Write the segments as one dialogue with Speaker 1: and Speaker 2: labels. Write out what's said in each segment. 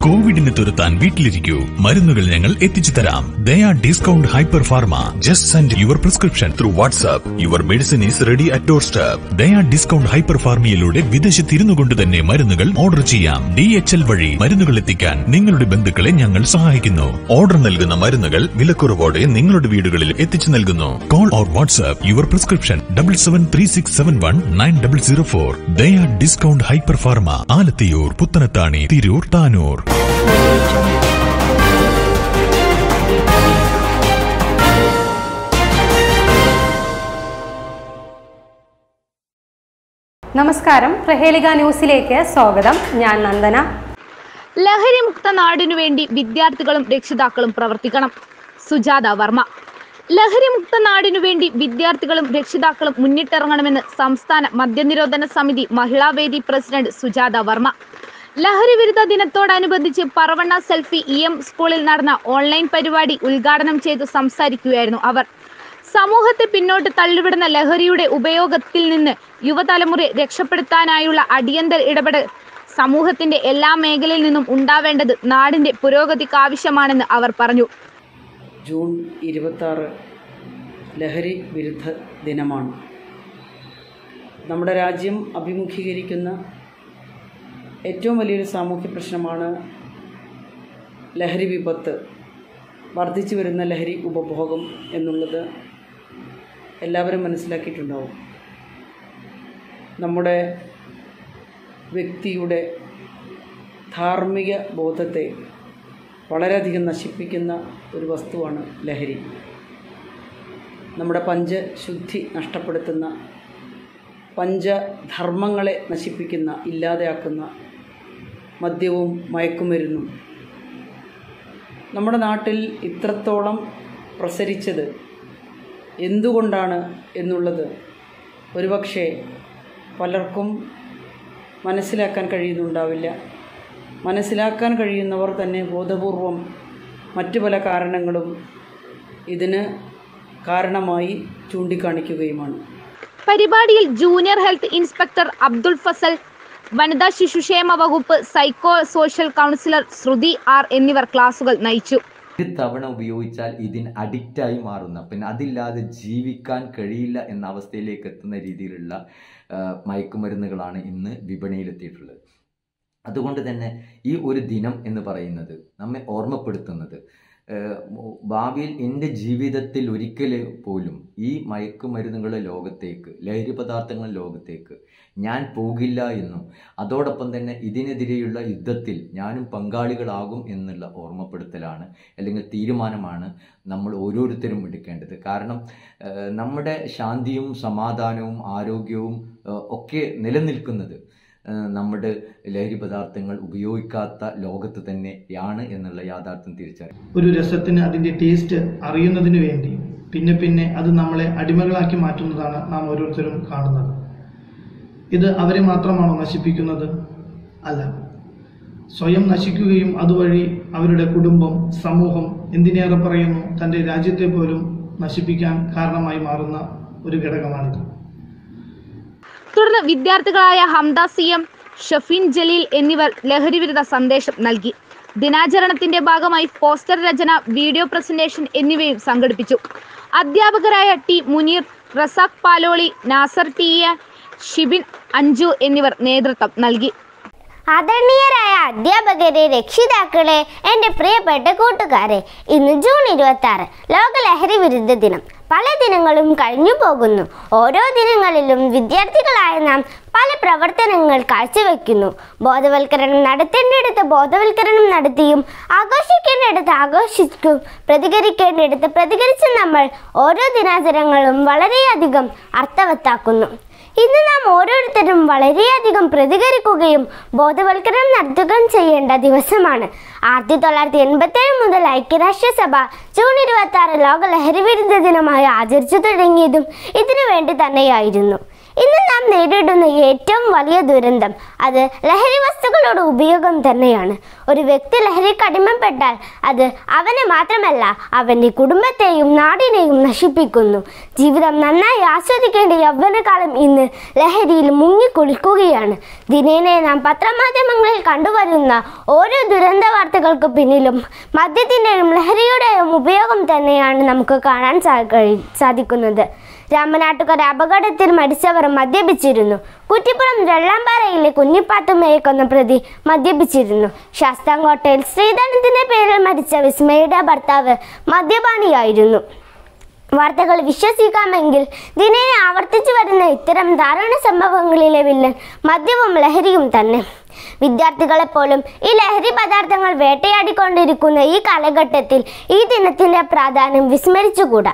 Speaker 1: കോവിഡിനെ തുരത്താൻ വീട്ടിലിരിക്കൂ. മരുന്നുകൾ ഞങ്ങൾ എത്തിച്ചു തരാം. Daya discount hyper pharma. Just send your prescription through WhatsApp. Your medicine is ready at doorstep. Daya discount hyper ഫാർമയിലൂടെ വിദേശത്തിരുന്നു കൊണ്ട് തന്നെ മരുന്നുകൾ ഓർഡർ ചെയ്യാം. DHL വഴി മരുന്നുകൾ എത്തിക്കാൻ നിങ്ങളുടെ ബന്ധുക്കളെ ഞങ്ങൾ സഹായിക്കുന്നു. ഓർഡർ നൽകുന്ന മരുന്നുകൾ വിലക്കുറവോടെ നിങ്ങളുടെ വീടുകളിൽ എത്തിച്ചു നൽകുന്നു. Call or WhatsApp your prescription 7736719004. Daya discount hyper pharma, Alathiyur, Puthanathani, Tirur, Tanur.
Speaker 2: നമസ്കാരം, പ്രഹേലിക ന്യൂസിലേക്ക് സ്വാഗതം. ഞാൻ നന്ദന.
Speaker 3: ലഹരിമുക്ത നാടിനു വേണ്ടി വിദ്യാർത്ഥികളും രക്ഷിതാക്കളും പ്രവർത്തിക്കണം. സുജാത വർമ്മ. ലഹരിമുക്ത നാടിനു വേണ്ടി വിദ്യാർത്ഥികളും രക്ഷിതാക്കളും മുന്നിട്ടിറങ്ങണമെന്ന് സംസ്ഥാന മദ്യനിരോധന സമിതി മഹിളാവേദി പ്രസിഡന്റ് സുജാത വർമ്മ. ലഹരി വിരുദ്ധ ദിനത്തോടനുബന്ധിച്ച് പറവണ്ണ സെൽഫി EM സ്കൂളിൽ നടന്ന ഓൺലൈൻ പരിപാടി ഉദ്ഘാടനം ചെയ്തു സംസാരിക്കുകയായിരുന്നു അവർ. സമൂഹത്തെ പിന്നോട്ട് തള്ളിവിടുന്ന ലഹരിയുടെ ഉപയോഗത്തിൽ നിന്ന് യുവതലമുറയെ രക്ഷപ്പെടുത്താനായുള്ള അടിയന്തര ഇടപെടൽ സമൂഹത്തിന്റെ എല്ലാ മേഖലയിൽ നിന്നും ഉണ്ടാവേണ്ടത് നാടിന്റെ പുരോഗതിക്ക് ആവശ്യമാണെന്ന് അവർ പറഞ്ഞു.
Speaker 4: ജൂൺ 26 ലഹരി വിരുദ്ധ ദിനമാണ്. നമ്മുടെ രാജ്യം അഭിമുഖീകരിക്കുന്ന ഏറ്റവും വലിയൊരു സാമൂഹ്യ പ്രശ്നമാണ് ലഹരി വിപത്ത്. വർദ്ധിച്ചു വരുന്ന ലഹരി ഉപഭോഗം എന്നുള്ളത് എല്ലാവരും മനസ്സിലാക്കിയിട്ടുണ്ടാവും. നമ്മുടെ വ്യക്തിയുടെ ധാർമ്മിക ബോധത്തെ വളരെയധികം നശിപ്പിക്കുന്ന ഒരു വസ്തുവാണ് ലഹരി. നമ്മുടെ പഞ്ചശുദ്ധി നഷ്ടപ്പെടുത്തുന്ന, പഞ്ചധർമ്മങ്ങളെ നശിപ്പിക്കുന്ന, ഇല്ലാതെയാക്കുന്ന മദ്യവും മയക്കുമരുന്നും നമ്മുടെ നാട്ടിൽ ഇത്രത്തോളം പ്രസരിച്ചത് എന്തുകൊണ്ടാണ് എന്നുള്ളത് ഒരുപക്ഷെ പലർക്കും മനസ്സിലാക്കാൻ കഴിയുന്നുണ്ടാവില്ല. മനസ്സിലാക്കാൻ കഴിയുന്നവർ തന്നെ ബോധപൂർവം മറ്റു പല കാരണങ്ങളും ഇതിന് കാരണമായി ചൂണ്ടിക്കാണിക്കുകയുമാണ്.
Speaker 3: പരിപാടിയിൽ junior health inspector Abdul Fazal, വനിതാ ശിശുക്ഷേമ വകുപ്പ് psycho social counsellor Sruthi R എന്നിവർ ക്ലാസുകൾ നയിച്ചു.
Speaker 5: ഒരു തവണ ഉപയോഗിച്ചാൽ ഇതിന് അഡിക്റ്റായി മാറുന്ന, പിന്നെ അതില്ലാതെ ജീവിക്കാൻ കഴിയില്ല എന്ന അവസ്ഥയിലേക്ക് എത്തുന്ന രീതിയിലുള്ള മയക്കുമരുന്നുകളാണ് ഇന്ന് വിപണിയിലെത്തിയിട്ടുള്ളത്. അതുകൊണ്ട് തന്നെ ഈ ഒരു ദിനം എന്ന് പറയുന്നത് നമ്മെ ഓർമ്മപ്പെടുത്തുന്നത് ഭാവിയിൽ എൻ്റെ ജീവിതത്തിൽ ഒരിക്കൽ പോലും ഈ മയക്കുമരുന്നുകളുടെ ലോകത്തേക്ക്, ലഹരി പദാർത്ഥങ്ങളുടെ ലോകത്തേക്ക് ഞാൻ പോകില്ല എന്നും അതോടൊപ്പം തന്നെ ഇതിനെതിരെയുള്ള യുദ്ധത്തിൽ ഞാനും പങ്കാളികളാകും എന്നുള്ള ഓർമ്മപ്പെടുത്തലാണ്, അല്ലെങ്കിൽ തീരുമാനമാണ് നമ്മൾ ഓരോരുത്തരും എടുക്കേണ്ടത്. കാരണം നമ്മുടെ ശാന്തിയും സമാധാനവും ആരോഗ്യവും ഒക്കെ നിലനിൽക്കുന്നത് നമ്മുടെ ലഹരി പദാർത്ഥങ്ങൾ ഉപയോഗിക്കാത്ത ലോകത്ത് തന്നെയാണ് എന്നുള്ള യാഥാർത്ഥ്യം തിരിച്ചറിയും.
Speaker 6: ഒരു രസത്തിന് അതിൻ്റെ ടേസ്റ്റ് അറിയുന്നതിന് വേണ്ടി പിന്നെ അത് നമ്മളെ അടിമകളാക്കി മാറ്റുന്നതാണ് നാം ഓരോരുത്തരും കാണുന്നത്. ഇത് അവരെ മാത്രമാണോ നശിപ്പിക്കുന്നത്? അല്ല, സ്വയം നശിക്കുകയും അതുവഴി അവരുടെ കുടുംബം, സമൂഹം, എന്തിനേറെ പറയുന്നു തൻ്റെ രാജ്യത്തെ പോലും നശിപ്പിക്കാൻ കാരണമായി മാറുന്ന ഒരു ഘടകമാണിത്.
Speaker 3: തുടർന്ന് വിദ്യാർത്ഥികളായ ഹംദ CM, ഷഫീൻ ജലീൽ എന്നിവർ ലഹരി വിരുദ്ധ സന്ദേശം നൽകി. ദിനാചരണത്തിന്റെ ഭാഗമായി പോസ്റ്റർ രചന, വീഡിയോ പ്രസന്റേഷൻ എന്നിവയും സംഘടിപ്പിച്ചു. അധ്യാപകരായ T മുനീർ, റസാഖ് പാലോളി, നാസർ TA, ഷിബിൻ അഞ്ജു എന്നിവർ നേതൃത്വം നൽകി.
Speaker 7: ആദരണീയരായ അധ്യാപകരെ, രക്ഷിതാക്കളെ, എൻ്റെ പ്രിയപ്പെട്ട കൂട്ടുകാരെ, ഇന്ന് ജൂൺ 26 ലോക ലഹരി വിരുദ്ധ ദിനം. പല ദിനങ്ങളും കഴിഞ്ഞു പോകുന്നു. ഓരോ ദിനങ്ങളിലും വിദ്യാർത്ഥികളായ നാം പല പ്രവർത്തനങ്ങൾ കാഴ്ചവെക്കുന്നു. ബോധവൽക്കരണം നടത്തേണ്ടിടത്ത് ബോധവൽക്കരണം നടത്തിയും, ആഘോഷിക്കേണ്ടിടത്ത് ആഘോഷിക്കും, പ്രതികരിക്കേണ്ടിടത്ത് പ്രതികരിച്ച് നമ്മൾ ഓരോ ദിനാചരണങ്ങളും വളരെയധികം അർത്ഥവത്താക്കുന്നു. ഇന്ന് നാം ഓരോരുത്തരും വളരെയധികം പ്രതികരിക്കുകയും ബോധവൽക്കരണം നടത്തുകയും ചെയ്യേണ്ട ദിവസമാണ്. 1987 മുതൽ ഐക്യരാഷ്ട്രസഭ ജൂൺ 26 ലോക ലഹരി വിരുദ്ധ ദിനമായി ആചരിച്ചു തുടങ്ങിയതും ഇതിനു വേണ്ടി തന്നെയായിരുന്നു. ഇന്ന് നാം നേരിടുന്ന ഏറ്റവും വലിയ ദുരന്തം അത് ലഹരി വസ്തുക്കളുടെ ഉപയോഗം തന്നെയാണ്. ഒരു വ്യക്തി ലഹരിക്ക് അടിമപ്പെട്ടാൽ അത് അവനെ മാത്രമല്ല അവൻ്റെ കുടുംബത്തെയും നാടിനെയും നശിപ്പിക്കുന്നു. ജീവിതം നന്നായി ആസ്വദിക്കേണ്ട യൗവനകാലം ഇന്ന് ലഹരിയിൽ മുങ്ങിക്കുളിക്കുകയാണ്. ദിനേന നാം പത്രമാധ്യമങ്ങളിൽ കണ്ടുവരുന്ന ഓരോ ദുരന്ത വാർത്തകൾക്ക് പിന്നിലും മദ്യത്തിൻ്റെയും ലഹരിയുടെയും ഉപയോഗം തന്നെയാണ് നമുക്ക് കാണാൻ സാധിക്കുന്നത്. രാമനാട്ടുകര അപകടത്തിൽ മരിച്ചവർ മദ്യപിച്ചിരുന്നു. കുറ്റിപ്പുറം വെള്ളാമ്പാറയിലെ കുഞ്ഞിപ്പാത്തുമ്മയെ കൊന്ന പ്രതി മദ്യപിച്ചിരുന്നു. ശാസ്താംകോട്ടയിൽ ശ്രീധരത്തിന്റെ പേരിൽ മരിച്ച വിസ്മയുടെ ഭർത്താവ് മദ്യപാനിയായിരുന്നു. വാർത്തകൾ വിശ്വസിക്കാമെങ്കിൽ ദിനേന ആവർത്തിച്ചു വരുന്ന ഇത്തരം ദാരുണ സംഭവങ്ങളിലെ വില്ലൻ മദ്യവും ലഹരിയും തന്നെ. വിദ്യാർത്ഥികളെപ്പോലും ഈ ലഹരി പദാർത്ഥങ്ങൾ വേട്ടയാടിക്കൊണ്ടിരിക്കുന്ന ഈ കാലഘട്ടത്തിൽ ഈ ദിനത്തിൻ്റെ പ്രാധാന്യം വിസ്മരിച്ചുകൂടാ.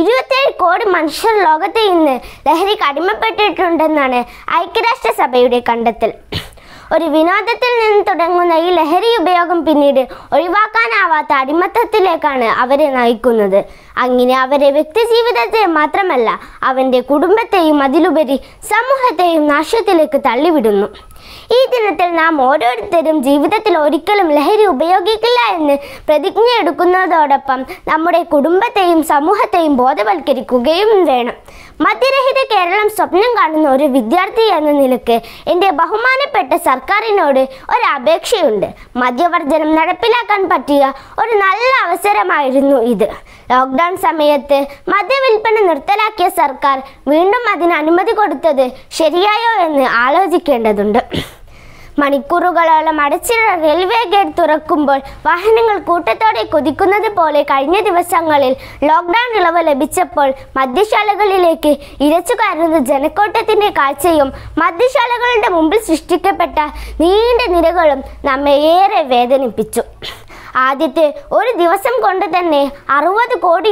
Speaker 7: 27 കോടി മനുഷ്യർ ലോകത്ത് ഇന്ന് ലഹരിക്ക് അടിമപ്പെട്ടിട്ടുണ്ടെന്നാണ് ഐക്യരാഷ്ട്രസഭയുടെ കണ്ടെത്തൽ. ഒരു വിനോദത്തിൽ നിന്ന് തുടങ്ങുന്ന ഈ ലഹരി ഉപയോഗം പിന്നീട് ഒഴിവാക്കാനാവാത്ത അടിമത്തത്തിലേക്കാണ് അവരെ നയിക്കുന്നത്. അങ്ങനെ അവരെ വ്യക്തിജീവിതത്തെ മാത്രമല്ല അവൻ്റെ കുടുംബത്തെയും അതിലുപരി സമൂഹത്തെയും നാശത്തിലേക്ക് തള്ളിവിടുന്നു. ഈ ദിനത്തിൽ നാം ഓരോരുത്തരും ജീവിതത്തിൽ ഒരിക്കലും ലഹരി ഉപയോഗിക്കില്ല എന്ന് പ്രതിജ്ഞ എടുക്കുന്നതോടൊപ്പം നമ്മുടെ കുടുംബത്തെയും സമൂഹത്തെയും ബോധവൽക്കരിക്കുകയും വേണം. മദ്യരഹിത കേരളം സ്വപ്നം കാണുന്ന ഒരു വിദ്യാർത്ഥി എന്ന നിലയ്ക്ക് എൻ്റെ ബഹുമാനപ്പെട്ട സർക്കാരിനോട് ഒരു അപേക്ഷയുണ്ട്. മദ്യവർജനം നടപ്പിലാക്കാൻ പറ്റിയ ഒരു നല്ല അവസരമായിരുന്നു ഇത്. ലോക്ക്ഡൗൺ സമയത്ത് മദ്യവിൽപ്പന നിർത്തലാക്കിയ സർക്കാർ വീണ്ടും അതിന് അനുമതി കൊടുത്തത് ശരിയായോ എന്ന് ആലോചിക്കേണ്ടതുണ്ട്. മണിക്കൂറുകളോളം അടച്ചിട്ട റെയിൽവേ ഗേറ്റ് തുറക്കുമ്പോൾ വാഹനങ്ങൾ കൂട്ടത്തോടെ കുതിക്കുന്നത് പോലെ കഴിഞ്ഞ ദിവസങ്ങളിൽ ലോക്ക്ഡൗൺ ഇളവ് ലഭിച്ചപ്പോൾ മദ്യശാലകളിലേക്ക് ഇരച്ചു കയറുന്ന ജനക്കൂട്ടത്തിൻ്റെ കാഴ്ചയും മദ്യശാലകളുടെ മുമ്പിൽ സൃഷ്ടിക്കപ്പെട്ട നീണ്ട നിരകളും നമ്മെ ഏറെ വേദനിപ്പിച്ചു. ആദ്യത്തെ ഒരു ദിവസം കൊണ്ട് തന്നെ 60 കോടി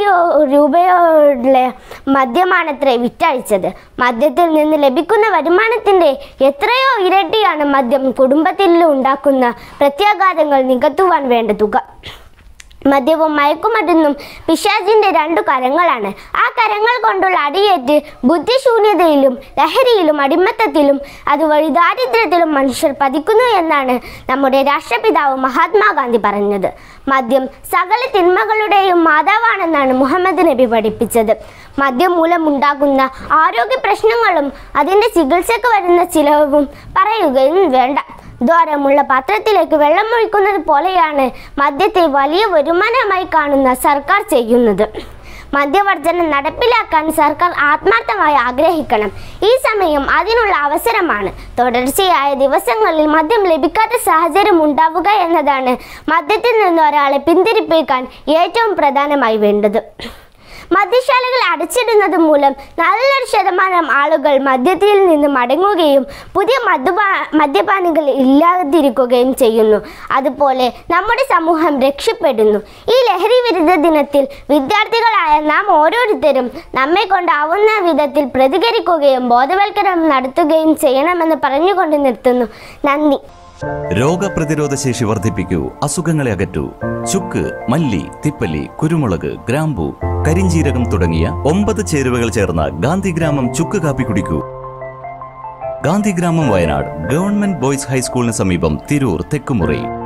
Speaker 7: രൂപയുടെ മദ്യമാണത്രേ വിറ്റഴിച്ചത്. മദ്യത്തിൽ നിന്ന് ലഭിക്കുന്ന വരുമാനത്തിൻ്റെ എത്രയോ ഇരട്ടിയാണ് മദ്യം കുടുംബത്തിൽ ഉണ്ടാക്കുന്ന പ്രത്യാഘാതങ്ങൾ നികത്തുവാൻ വേണ്ട തുക. മദ്യവും മയക്കുമരുന്നും പിശാചിൻ്റെ 2 കരങ്ങളാണ്. ആ കരങ്ങൾ കൊണ്ടുള്ള അടിയേറ്റ് ബുദ്ധിശൂന്യതയിലും ലഹരിയിലും അടിമത്തത്തിലും അതുവഴി ദാരിദ്ര്യത്തിലും മനുഷ്യർ പതിക്കുന്നു എന്നാണ് നമ്മുടെ രാഷ്ട്രപിതാവ് മഹാത്മാഗാന്ധി പറഞ്ഞത്. മദ്യം സകല തിന്മകളുടെയും മാതാവാണെന്നാണ് മുഹമ്മദ് നബി പഠിപ്പിച്ചത്. മദ്യം മൂലമുണ്ടാകുന്ന ആരോഗ്യ പ്രശ്നങ്ങളും അതിൻ്റെ ചികിത്സയ്ക്ക് വരുന്ന ചിലവും പറയുകയും വേണ്ട. ദ്വാരമുള്ള പാത്രത്തിലേക്ക് വെള്ളമൊഴിക്കുന്നത് പോലെയാണ് മദ്യത്തെ വലിയ വരുമാനമായി കാണുന്ന സർക്കാർ ചെയ്യുന്നത്. മദ്യവർജനം നടപ്പിലാക്കാൻ സർക്കാർ ആത്മാർത്ഥമായി ആഗ്രഹിക്കണം. ഈ സമയം അതിനുള്ള അവസരമാണ്. തുടർച്ചയായ ദിവസങ്ങളിൽ മദ്യം ലഭിക്കാത്ത സാഹചര്യം ഉണ്ടാവുക എന്നതാണ് മദ്യത്തിൽ നിന്ന് ഒരാളെ പിന്തിരിപ്പിക്കാൻ ഏറ്റവും പ്രധാനമായി വേണ്ടത്. മദ്യശാലകൾ അടച്ചിടുന്നത് മൂലം നല്ലൊരു ശതമാനം ആളുകൾ മദ്യത്തിൽ നിന്ന് മടങ്ങുകയും പുതിയ മദ്യപാനികൾ ഇല്ലാതിരിക്കുകയും ചെയ്യുന്നു. അതുപോലെ നമ്മുടെ സമൂഹം രക്ഷപ്പെടുന്നു. ഈ ലഹരി വിരുദ്ധ ദിനത്തിൽ വിദ്യാർത്ഥികളായ നാം ഓരോരുത്തരും നമ്മെ കൊണ്ടാവുന്ന വിധത്തിൽ പ്രതികരിക്കുകയും ബോധവൽക്കരണം നടത്തുകയും ചെയ്യണമെന്ന് പറഞ്ഞുകൊണ്ട് നിർത്തുന്നു. നന്ദി.
Speaker 8: രോഗപ്രതിരോധ ശേഷി വർദ്ധിപ്പിക്കൂ, അസുഖങ്ങളെ അകറ്റൂ. ചുക്ക്, മല്ലി, തിപ്പല്ലി, കുരുമുളക്, ഗ്രാമ്പൂ, കരിഞ്ജീരകം തുടങ്ങിയ 9 ചേരുവകൾ ചേർന്ന ഗാന്ധിഗ്രാമം ചുക്ക് കാപ്പി കുടിക്കൂ. ഗാന്ധിഗ്രാമം, വയനാട്, ഗവൺമെന്റ് ബോയ്സ് ഹൈസ്കൂളിന് സമീപം, തിരൂർ, തെക്കുമുറി.